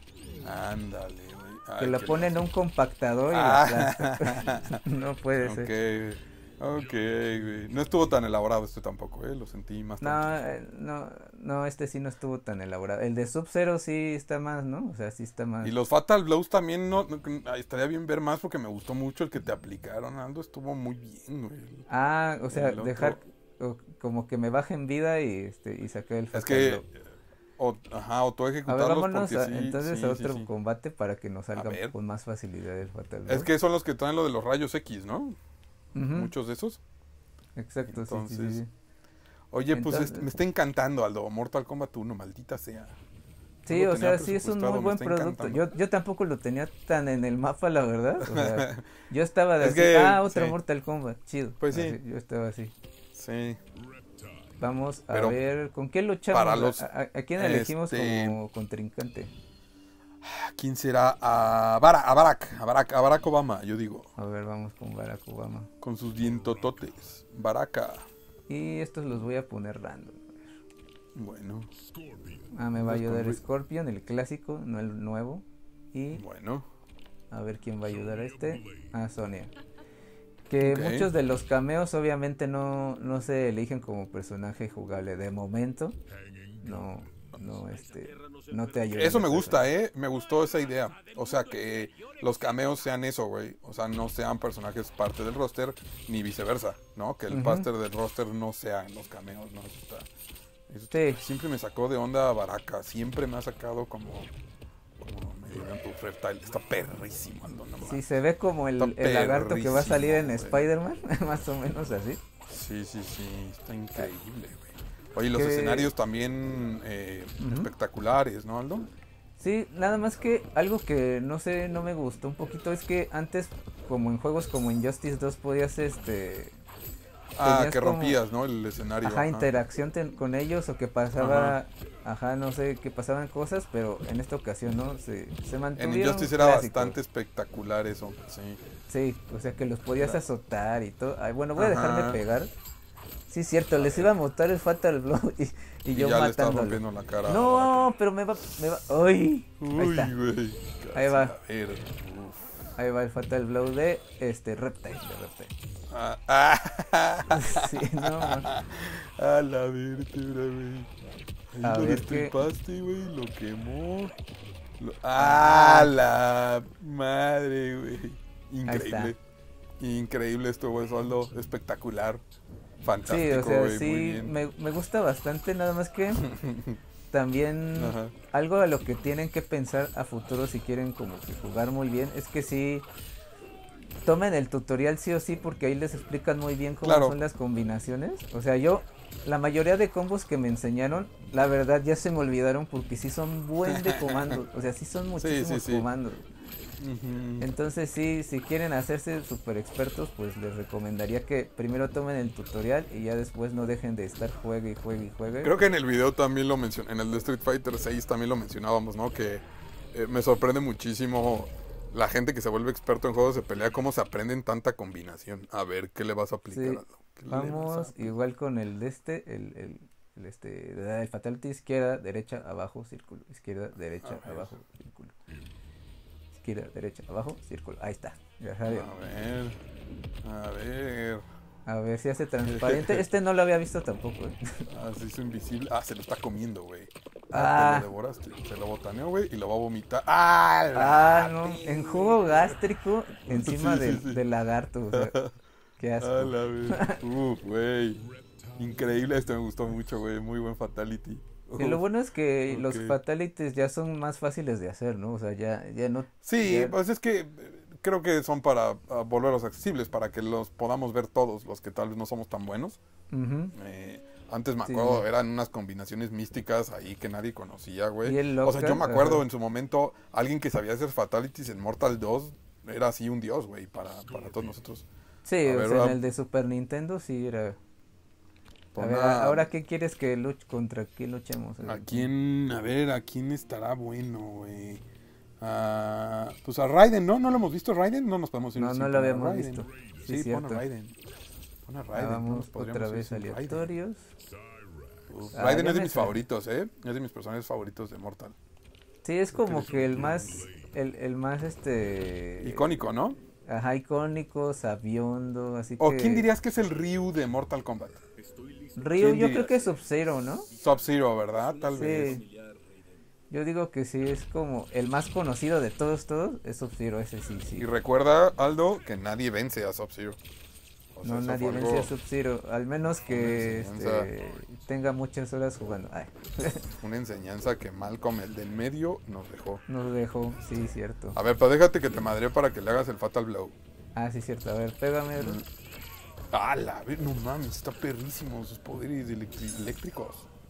Ándale, güey. Que lo ponen en un compactador y ah. lo aplasta. No puede okay. ser. Ok, güey. No estuvo tan elaborado este tampoco, ¿eh? Lo sentí más No, eh, no, no, este sí no estuvo tan elaborado. El de Sub-Zero sí está más, ¿no? O sea, sí está más. Y los Fatal Blows también, no, no estaría bien ver más porque me gustó mucho el que te aplicaron, Aldo. Estuvo muy bien, güey. Ah, o sea, dejar o, como que me bajen vida y este y sacar el Fatal Es que, Blow. O, ajá, o tú ejecutarlos. A ver, vámonos porque a, sí, entonces sí, a otro sí, sí. combate para que nos salga con más facilidad el Fatal Blow. Es que son los que traen lo de los rayos X, ¿no? Uh-huh. Muchos de esos. Exacto, Entonces, sí, sí, sí. Oye, Entonces, pues este, me está encantando, Aldo. Mortal Kombat uno, maldita sea. Sí, o sea, sí es un muy buen producto. Yo, yo tampoco lo tenía tan en el mapa, la verdad. O sea, yo estaba de es así, que, ah, otro sí. Mortal Kombat, chido. Pues sí. Así, yo estaba así. Sí. Vamos a Pero ver, ¿con quién luchamos? Para los, ¿A, a, a quién elegimos este, como contrincante? ¿Quién será? A, Bara, a Barack, a Barack, a Barack Obama, yo digo. A ver, vamos con Barack Obama. Con sus dientototes. Baraka. Y estos los voy a poner random. Bueno. Ah, me va a ayudar Scorpion, el clásico, no el nuevo. Y bueno. A ver quién va a ayudar a este. A Sonia. Que okay. muchos de los cameos obviamente no, no se eligen como personaje jugable de momento. No, no, este, no te ayuda. Eso me gusta, eh, me gustó esa idea. O sea, que los cameos sean eso, güey. O sea, no sean personajes parte del roster, ni viceversa, ¿no? Que el uh-huh. páster del roster no sean los cameos, ¿no? Eso está, eso sí. Siempre me sacó de onda Baraka, siempre me ha sacado como... como me digan tu Reptile, está perrísimo. No, no, sí, se ve como el, el lagarto que va a salir en Spider-Man, más o menos así. Sí, sí, sí, está increíble, güey. Oye, los que... escenarios también eh, uh-huh. espectaculares, ¿no, Aldo? Sí, nada más que algo que no sé, no me gustó un poquito es que antes, como en juegos como Injustice dos, podías este... Ah, que como, rompías, ¿no? El escenario. Ajá, ajá. interacción ten, con ellos o que pasaba, ajá. ajá, no sé, que pasaban cosas, pero en esta ocasión, ¿no? Se, se mantuvieron En Injustice era clásicos. bastante espectacular eso, sí. Sí, o sea, que los podías claro. azotar y todo. Ay, bueno, voy a dejarme ajá. pegar. Sí, cierto, les iba a montar el Fatal Blow y, y, y yo ya matándolo. Le rompiendo la cara. No, pero me va, me va, ¡ay! Uy, ahí está. Güey, ahí va. Ahí va el Fatal Blow de este Reptile, de Reptile. Ah, ah. Sí, no, man. A la vértebra, güey. Ahí a lo ver destripaste, güey, lo quemó. Lo... ¡Ah, la madre, güey! Increíble. Increíble esto, güey, Osvaldo. Espectacular. Fantástico, sí, o sea, güey, sí, muy bien. Me, me gusta bastante, nada más que también ajá. algo a lo que tienen que pensar a futuro si quieren como que jugar muy bien, es que sí tomen el tutorial sí o sí, porque ahí les explican muy bien cómo claro. son las combinaciones. O sea, yo, la mayoría de combos que me enseñaron, la verdad ya se me olvidaron porque sí son buen de comandos, o sea, sí son muchísimos sí, sí, sí. comandos. Uh-huh. Entonces sí, si quieren hacerse super expertos, pues les recomendaría que primero tomen el tutorial y ya después no dejen de estar juegue y juegue y juegue. Creo que en el video también lo mencioné, en el de Street Fighter seis también lo mencionábamos, ¿no? Que eh, me sorprende muchísimo la gente que se vuelve experto en juegos de pelea, cómo se aprenden tanta combinación. A ver, ¿qué le vas a aplicar? Sí. Vamos igual con el de este, el, el, el este, el Fatality, izquierda, derecha, abajo, círculo, izquierda, derecha, abajo, círculo. Izquierda, derecha, abajo, círculo. Ahí está. Ya sabía. A ver, a ver. A ver si hace transparente. Este no lo había visto tampoco. ¿eh? Ah, se hizo invisible. Ah, se lo está comiendo, güey. Ah, ah. Te lo devoraste. Se lo botaneó, güey, y lo va a vomitar. ¡Ah! Ah, no. En jugo gástrico encima sí, del, sí, sí. del lagarto. O sea, qué asco. Ah, la vez. Uf, güey. Increíble. Este me gustó mucho, güey. Muy buen Fatality. Y lo bueno es que okay. los fatalities ya son más fáciles de hacer, ¿no? O sea, ya, ya no... Sí, ya... pues es que creo que son para uh, volverlos accesibles, para que los podamos ver todos, los que tal vez no somos tan buenos. Uh-huh. Eh, antes me acuerdo, sí. eran unas combinaciones místicas ahí que nadie conocía, güey. ¿Y el o sea, yo me acuerdo uh-huh. en su momento, alguien que sabía hacer fatalities en Mortal dos era así un dios, güey, para, para todos nosotros. Sí, a o ver, sea, en el de Super Nintendo sí era... A ver, una... ahora qué quieres que luche, contra quién luchemos. ¿A quién? A ver, ¿a quién estará bueno, güey? Uh, pues a Raiden, ¿no? ¿No lo hemos visto Raiden? No nos podemos ir. No, no lo habíamos visto. Sí, sí pon a Raiden. Pon a Raiden. Ah, vamos otra vez aleatorios. Uf, ah, Raiden es de mis sé. favoritos, ¿eh? Es de mis personajes favoritos de Mortal. Sí, es como que el más, el, el más este... icónico, ¿no? Ajá, icónico, sabiondo, así ¿O que... quién dirías que es el Ryu de Mortal Kombat? Ryu, yo dirías? creo que es Sub-Zero, ¿no? Sub-Zero, ¿verdad? Tal sí. vez. Yo digo que sí, es como el más conocido de todos, todos, es Sub-Zero, ese sí, sí. Y recuerda, Aldo, que nadie vence a Sub-Zero. O sea, no, nadie vence algo... a Sub-Zero, al menos que este, tenga muchas horas jugando. Ay. Una enseñanza que Malcolm, el del medio, nos dejó. Nos dejó, sí, cierto. A ver, pero déjate que te madre para que le hagas el Fatal Blow. Ah, sí, cierto. A ver, pégame, mm. ¡Hala! No mames, está perrísimo sus poderes electri- eléctricos.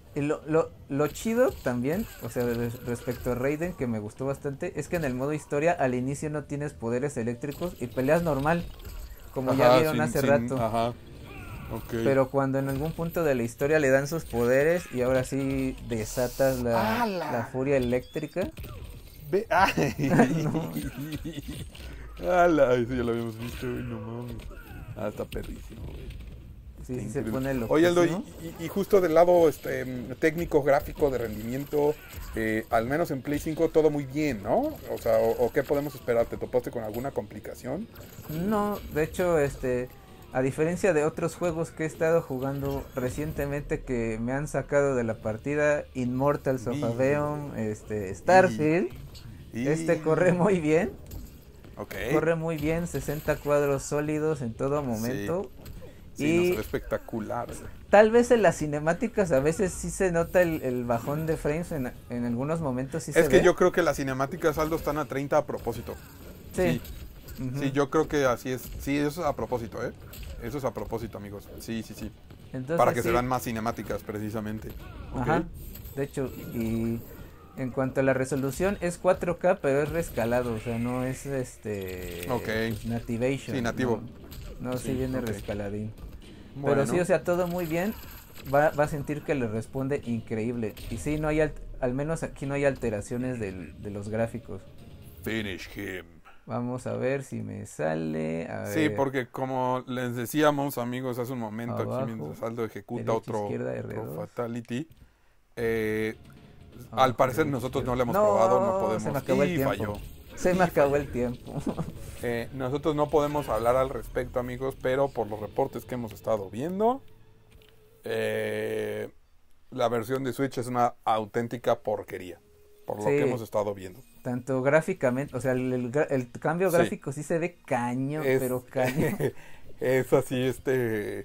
Y lo, lo, lo chido también, o sea, respecto a Raiden, que me gustó bastante, es que en el modo historia al inicio no tienes poderes eléctricos y peleas normal, como ajá, ya vieron sin, hace sin, rato. Ajá. Okay. Pero cuando en algún punto de la historia le dan sus poderes y ahora sí desatas la, la furia eléctrica. Ve, ay. No. ¡Hala! Eso ya lo habíamos visto, no mames. Ah, está perrísimo, güey. Sí, sí se pone loco. Oye, Aldo, y, y justo del lado este, técnico, gráfico, de rendimiento, eh, al menos en Play cinco todo muy bien, ¿no? O sea, o, o ¿qué podemos esperar? ¿Te topaste con alguna complicación? No, de hecho, este, a diferencia de otros juegos que he estado jugando recientemente que me han sacado de la partida, Immortals of Aveum, este, Starfield, y... este corre muy bien. Okay. Corre muy bien, sesenta cuadros sólidos en todo momento. Sí. Sí, y no, se ve espectacular. Tal vez en las cinemáticas a veces sí se nota el, el bajón de frames, en, en algunos momentos sí se ve. Es que yo creo que las cinemáticas, Aldo, están a treinta a propósito. Sí. Sí. Uh-huh. Sí, yo creo que así es. Sí, eso es a propósito, ¿eh? Eso es a propósito, amigos. Sí, sí, sí. Entonces, para que sí. se vean más cinemáticas, precisamente. Ajá. Okay. De hecho, y en cuanto a la resolución, es cuatro K, pero es rescalado, o sea, no es este... Okay. Nativation. Sí, nativo. No, no sí, sí viene okay. rescaladín. Bueno. Pero sí, o sea, todo muy bien. Va, va a sentir que le responde increíble. Y sí, no hay al, al menos aquí no hay alteraciones del, de los gráficos. Finish him. Vamos a ver si me sale. A sí, ver. porque como les decíamos, amigos, hace un momento abajo, aquí mientras Aldo ejecuta otro, otro Fatality. Eh, ah, al parecer nosotros no lo hemos no, probado, no podemos. Se me acabó y el tiempo. falló. Se me acabó el tiempo. eh, nosotros no podemos hablar al respecto, amigos, pero por los reportes que hemos estado viendo, eh, la versión de Switch es una auténtica porquería, por lo sí, que hemos estado viendo. Tanto gráficamente, o sea, el, el, el cambio gráfico sí. sí se ve caño, es, pero caño. Es así, este...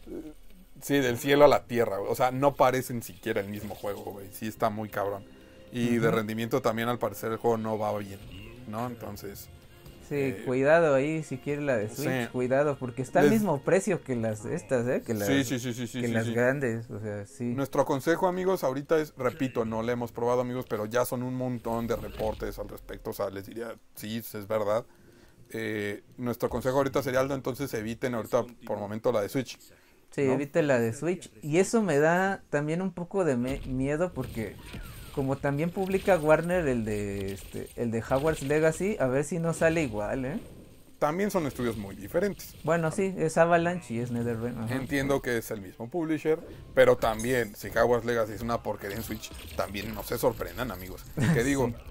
Sí, del cielo a la tierra, o sea, no parecen siquiera el mismo juego, güey, sí está muy cabrón. Y uh-huh. de rendimiento también, al parecer, el juego no va bien, ¿no? Entonces... Sí, eh, cuidado ahí, si quiere la de Switch, sí. cuidado, porque está al Les... mismo precio que las estas, ¿eh? Que las, sí, sí, sí, sí, sí, que sí, las sí. grandes, o sea, sí. Nuestro consejo, amigos, ahorita es, repito, no le hemos probado, amigos, pero ya son un montón de reportes al respecto, o sea, les diría, sí, es verdad. Eh, nuestro consejo ahorita sería, Aldo, entonces eviten ahorita, por momento, la de Switch. Sí, ¿no? Eviten la de Switch, y eso me da también un poco de me- miedo, porque... Como también publica Warner el de este, el de Hogwarts Legacy, a ver si no sale igual, ¿eh? También son estudios muy diferentes. Bueno, sí, es Avalanche y es NetherRealm. Ajá. Entiendo que es el mismo publisher, pero también, si Hogwarts Legacy es una porquería en Switch, también no se sorprendan, amigos. Que digo, sí.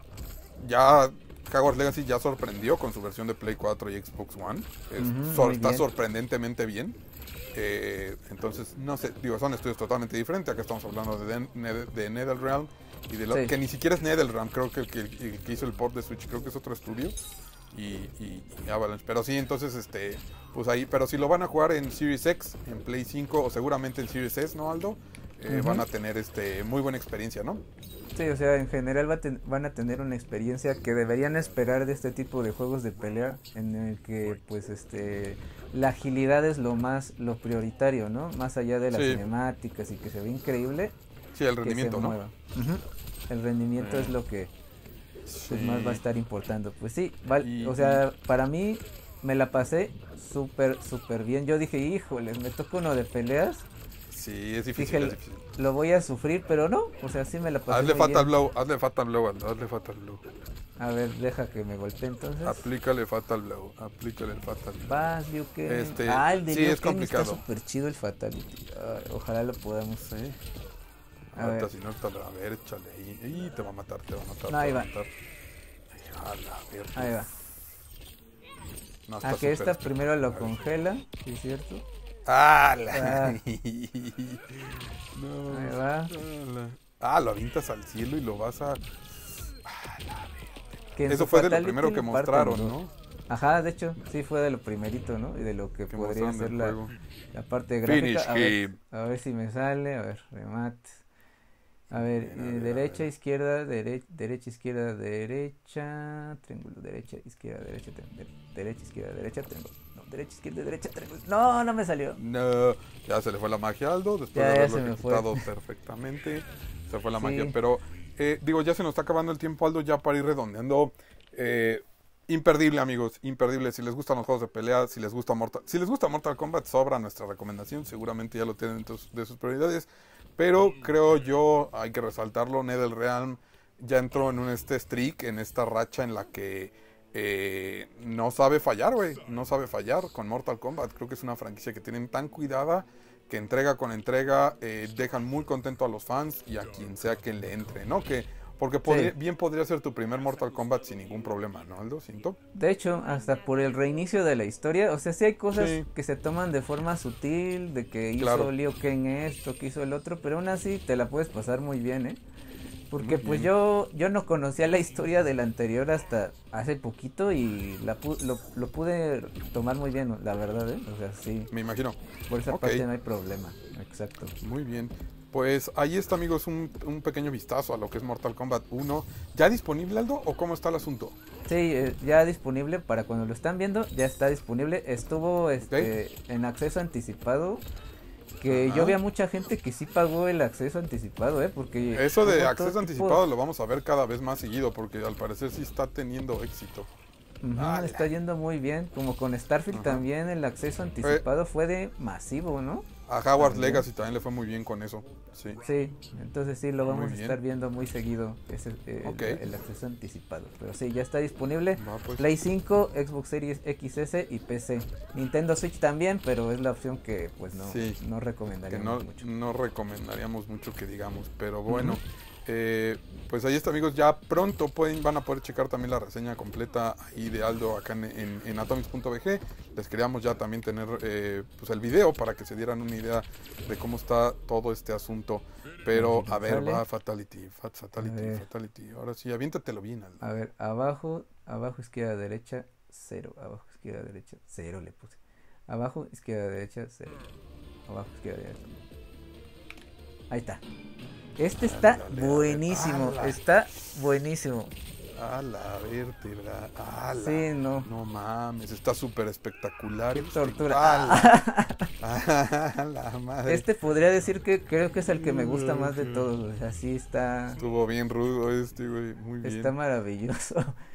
ya Hogwarts Legacy ya sorprendió con su versión de Play cuatro y Xbox One. Es, uh-huh, sor- está bien. sorprendentemente bien. Eh, entonces, no sé, digo, son estudios totalmente diferentes. Acá estamos hablando de, de, de NetherRealm. Y de lo, sí. que ni siquiera es NetherRealm, creo que el que, el que hizo el port de Switch, creo que es otro estudio. Y, y, y Avalanche, pero sí, entonces, este, pues ahí, pero si lo van a jugar en Series X, en Play cinco o seguramente en Series S, ¿no, Aldo? Eh, uh-huh. Van a tener, este, muy buena experiencia, ¿no? Sí, o sea, en general va a ten, van a tener una experiencia que deberían esperar de este tipo de juegos de pelea, en el que, pues, este, la agilidad es lo más, lo prioritario, ¿no? Más allá de las sí. cinemáticas y que se ve increíble. Sí, el rendimiento, ¿no? Uh-huh. El rendimiento eh. es lo que sí. pues, más va a estar importando. Pues sí, vale, y, o sea, para mí me la pasé súper, súper bien. Yo dije, híjole, me toca uno de peleas. Sí, es difícil, dije, es difícil. Lo voy a sufrir, pero no, o sea, sí me la pasé Hazle muy fatal bien. blow, hazle fatal blow, Aldo, hazle fatal blow. A ver, deja que me golpee entonces. Aplícale fatal blow, aplícale el fatal blow. Vas, Liu Kang. Este, ah, el de sí, Liu es Kang complicado. Está súper chido el fatality. Ay, ojalá lo podamos. Sí. A Ahorita ver. Si no está, a ver, échale ahí. Y te va a matar, te va a matar. No, ahí va. Matar. A la verga. Ahí va. No, a que esta primero lo congela, ¿sí es cierto? Ah, la. Ah. No. Ahí va. La... Ah, lo avientas al cielo y lo vas a. Ah, la verga. Eso fue de lo primero que mostraron, ¿no? Ajá, de hecho, sí fue de lo primerito, ¿no? Y de lo que, que podría ser la, la parte gráfica. A ver, a ver si me sale, a ver, remate. A ver, bien, eh, derecha, izquierda, dere- derecha, izquierda, derecha, triángulo, derecha, izquierda, derecha, de- derecha, izquierda, derecha, triángulo. No, derecha, izquierda, derecha, triángulo. No, no me salió. No, ya se le fue la magia a Aldo, después ya, de haberlo ya ejecutado perfectamente. Se fue la sí. magia, pero eh, digo, ya se nos está acabando el tiempo, Aldo, ya para ir redondeando. Eh, imperdible, amigos, imperdible. Si les gustan los juegos de pelea, si les gusta Mortal, si les gusta Mortal Kombat, sobra nuestra recomendación. Seguramente ya lo tienen dentro de sus prioridades. Pero creo yo, hay que resaltarlo, NetherRealm ya entró en un este streak, en esta racha en la que eh, no sabe fallar, güey. No sabe fallar con Mortal Kombat. Creo que es una franquicia que tienen tan cuidada que entrega con entrega eh, dejan muy contento a los fans y a quien sea que le entre, ¿no? Que porque podría, sí. bien podría ser tu primer Mortal Kombat sin ningún problema, ¿no, Aldo? ¿Siento? De hecho, hasta por el reinicio de la historia, o sea, sí hay cosas sí. que se toman de forma sutil, de que hizo claro. Liu Kang esto, que hizo el otro, pero aún así te la puedes pasar muy bien, ¿eh? Porque muy pues bien. yo yo no conocía la historia del anterior hasta hace poquito y la pu lo, lo pude tomar muy bien, la verdad, ¿eh? O sea, sí. Me imagino. Por esa okay. parte no hay problema, exacto. Muy bien. Pues ahí está, amigos, un, un pequeño vistazo a lo que es Mortal Kombat uno. ¿Ya disponible, Aldo, o cómo está el asunto? Sí, eh, ya disponible, para cuando lo están viendo, ya está disponible. Estuvo este okay. en acceso anticipado, que Ajá. yo vi a mucha gente que sí pagó el acceso anticipado, ¿eh? Porque eso de acceso anticipado tipo... lo vamos a ver cada vez más seguido, porque al parecer sí está teniendo éxito. Uh-huh, ah, está yendo muy bien, como con Starfield uh-huh. también el acceso anticipado eh. fue de masivo, ¿no? A Hogwarts también. Legacy también le fue muy bien con eso, sí. Sí, entonces sí, lo vamos a estar viendo muy seguido, ese, eh, okay. el, el acceso anticipado. Pero sí, ya está disponible, Va, pues. Play cinco, Xbox Series X S y P C. Nintendo Switch también, pero es la opción que pues no, sí, no recomendaríamos que no, mucho. No recomendaríamos mucho que digamos, pero bueno. Uh-huh. Eh, pues ahí está, amigos, ya pronto pueden, van a poder checar también la reseña completa ahí de Aldo acá en, en, en atomics punto b g. Les queríamos ya también tener eh, pues el video para que se dieran una idea de cómo está todo este asunto. Pero a ver, va Fatality, fat, Fatality, Fatality. Ahora sí, aviéntatelo bien, Aldo. A ver, abajo, abajo, izquierda, derecha, cero. Abajo, izquierda, derecha, cero le puse. Abajo, izquierda, derecha, cero. Abajo, izquierda, derecha. Ahí está. Este está Ándale, buenísimo, la... está buenísimo. A la vértebra, a la... Sí, no. No mames, está súper espectacular. Qué tortura. A la... la madre. Este podría decir que creo que es el que me gusta más de todos, así está... Estuvo bien rudo este, güey, muy bien. Está maravilloso.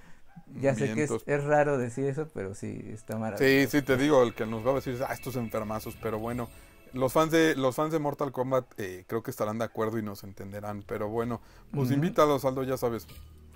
Ya sé que es, es raro decir eso, pero sí, está maravilloso. Sí, sí, te digo, el que nos va a decir, ah, estos enfermazos, pero bueno... Los fans de los fans de Mortal Kombat eh, creo que estarán de acuerdo y nos entenderán. Pero bueno, pues uh-huh. invítalos, Aldo, ya sabes.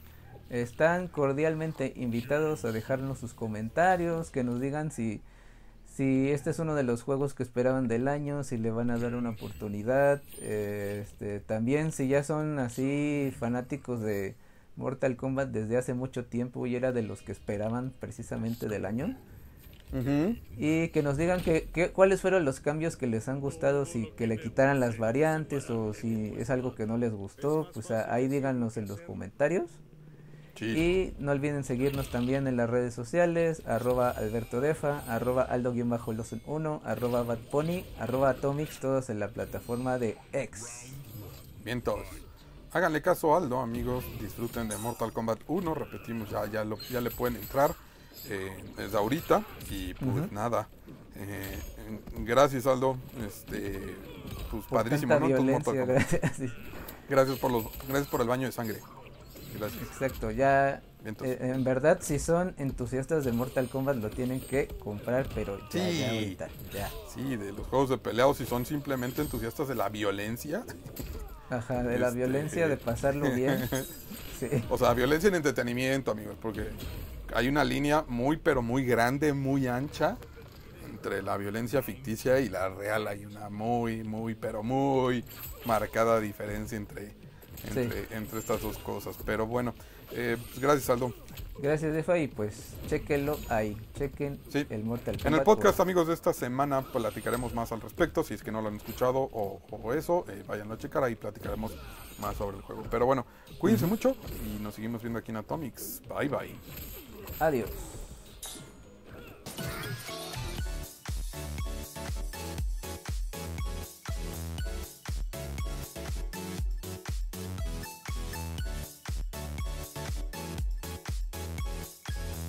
Están cordialmente invitados a dejarnos sus comentarios, que nos digan si, si este es uno de los juegos que esperaban del año, si le van a dar una oportunidad. Eh, este, también si ya son así fanáticos de Mortal Kombat desde hace mucho tiempo y era de los que esperaban precisamente del año. Uh-huh. Y que nos digan que, que cuáles fueron los cambios que les han gustado, si que le quitaran las variantes o si es algo que no les gustó, pues a, ahí díganos en los comentarios. Sí. Y no olviden seguirnos también en las redes sociales, arroba albertodefa, arroba aldo-losen uno, arroba badpony, arroba atomics, todos en la plataforma de X. Bien, todos. Háganle caso a Aldo, amigos, disfruten de Mortal Kombat uno, repetimos, ya, ya, lo, ya le pueden entrar. Eh, desde ahorita y pues uh-huh. nada eh, gracias, Aldo, este pues por padrísimo, ¿no? Gracias. gracias por los gracias por el baño de sangre, gracias. Exacto, ya eh, en verdad si son entusiastas de Mortal Kombat lo tienen que comprar, pero ya, sí, ya ahorita, ya. Sí, de los juegos de pelea, o si son simplemente entusiastas de la violencia. Ajá, de la este, violencia, eh, de pasarlo bien. Sí. O sea, violencia en entretenimiento, amigos, porque hay una línea muy pero muy grande, muy ancha entre la violencia ficticia y la real. Hay una muy, muy pero muy marcada diferencia entre, entre, sí. entre estas dos cosas. Pero bueno, eh, pues gracias, Aldo. Gracias, Defa, y pues chequenlo ahí, chequen sí. el Mortal Kombat. En el podcast, por... amigos, de esta semana platicaremos más al respecto. Si es que no lo han escuchado o, o eso, eh, váyanlo a checar, ahí platicaremos más sobre el juego. Pero bueno, cuídense uh-huh. mucho y nos seguimos viendo aquí en Atomics. Bye, bye. Adiós.